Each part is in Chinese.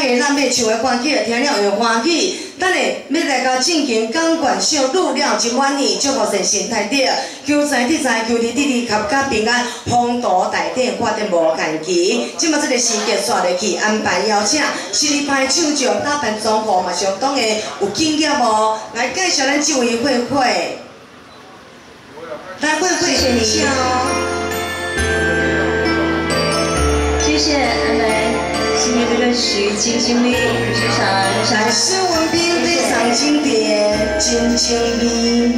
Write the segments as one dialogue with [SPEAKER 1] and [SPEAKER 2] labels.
[SPEAKER 1] 家咱要唱的歌曲，听了会欢喜。等下要来甲进行钢管秀，录了真满意，祝福神神太弟，求财得财，求弟弟合家平安，风度大地发展无限期。即马这个时间刷落去，安排邀请实力派唱将打扮装潢嘛相当的有经验哦。来介绍咱这位慧慧，来慧慧，谢谢你。
[SPEAKER 2] 谢谢安排今天的歌曲《金星里》非常
[SPEAKER 1] 施文斌非常经典，《金星里》。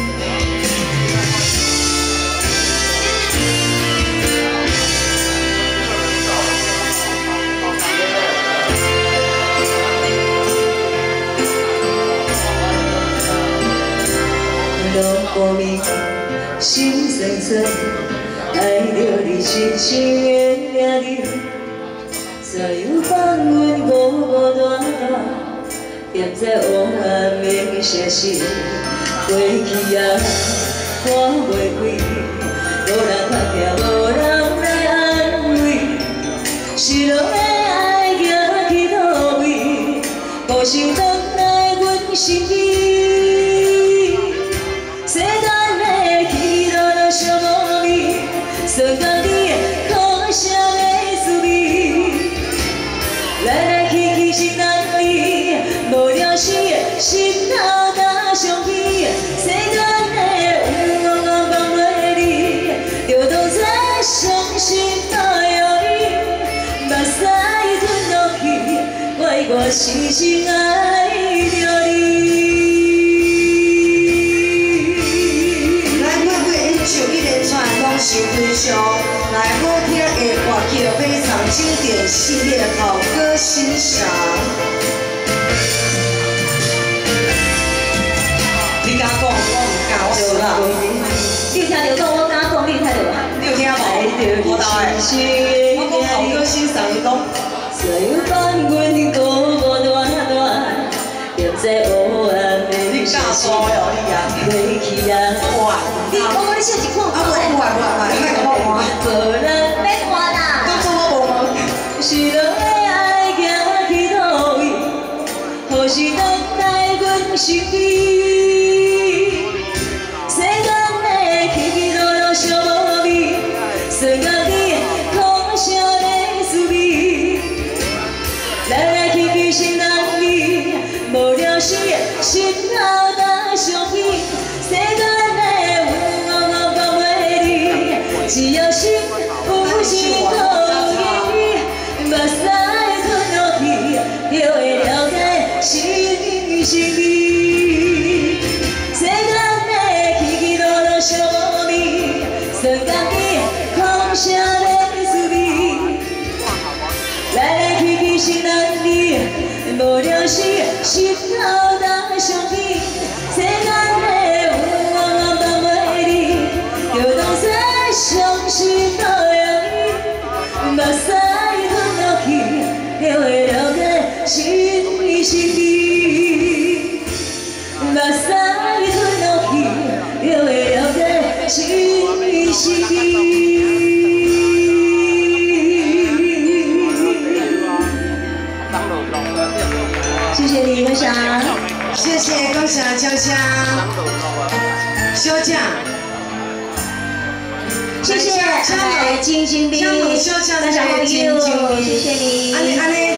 [SPEAKER 2] 落雨暝，心酸酸，爱着你深深的名字。再有放阮孤单，踮在黑暗的城市，过去啊看袂开，无人看见，无人来安慰，失落的爱行去倒位，无想回来阮身边。 世间的起落落相无味，算家己的苦涩的滋味。来来去去心难离，无了时心头搭相片。世间的有我放袂离，就当作伤心太容易，目屎吞落去，我深深爱着你。 是非常来好听的歌曲，非常经典系列好歌欣赏。你敢讲，我唔敢，我输啦。你有听到讲，我敢讲，你有听到无？
[SPEAKER 1] 你有听无？我到的。我讲好歌欣赏，你讲。你敢说哟，你啊？哇！
[SPEAKER 2] 你我你笑一看，
[SPEAKER 1] 我你莫讲我。
[SPEAKER 2] 无人要看啦。
[SPEAKER 1] 当作我无问。
[SPEAKER 2] 是落的爱行去倒位，何时等来阮身边？世间的起起落落相无味，算家己的苦涩的滋味。来来去去心难离，无了时心头搭相片。世间的有我放袂离，只要心有心可以，目屎吞落去，就会了解心是美。世间的起起落落相无味，算家己的苦涩的滋味。来来去去心难离，无了时心头搭相片。世间的有我放袂离，就当作伤心太容易，目屎吞落去，就会了解心是美。目屎吞落去，就会了解心是美。 谢谢你，分享。
[SPEAKER 1] 谢谢，恭喜秋香，休假。
[SPEAKER 2] 谢谢，安排金星兵，
[SPEAKER 1] 休假，
[SPEAKER 2] 大家好，谢谢你。